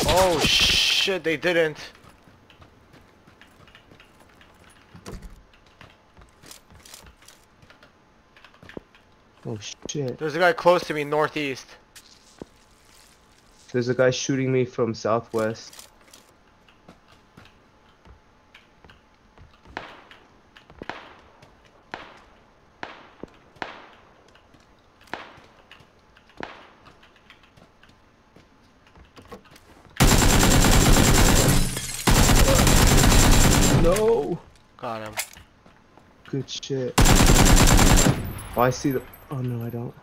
Oh shit, they didn't. Oh shit. There's a guy close to me, northeast. There's a guy shooting me from southwest. No! Got him. Good shit. Oh, I see the... Oh no, I don't.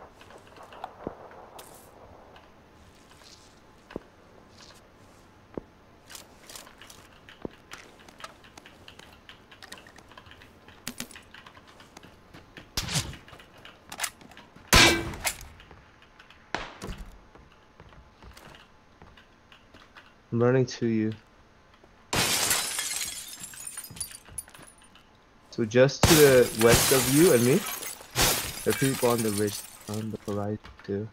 I'm running to you. So just to the west of you and me, there are people on the ridge, on the horizon too.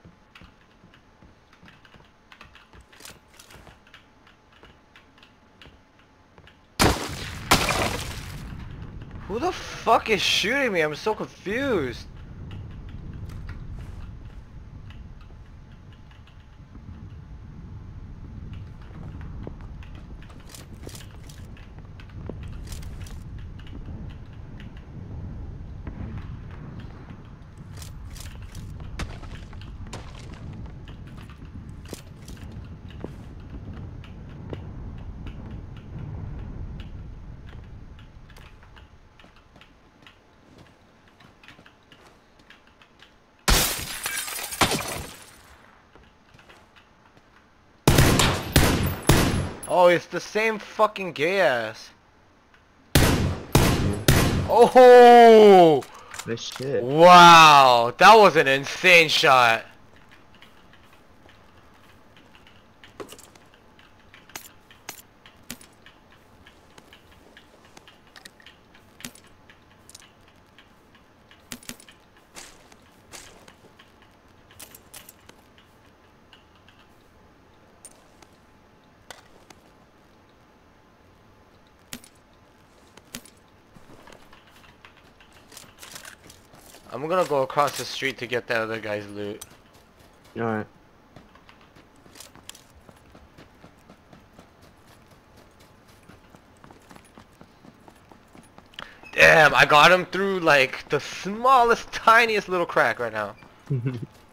Who the fuck is shooting me? I'm so confused. Oh, it's the same fucking gay ass. Oh! This shit. Wow, that was an insane shot. I'm gonna go across the street to get that other guy's loot. Alright. Damn, I got him through like the smallest, tiniest little crack right now.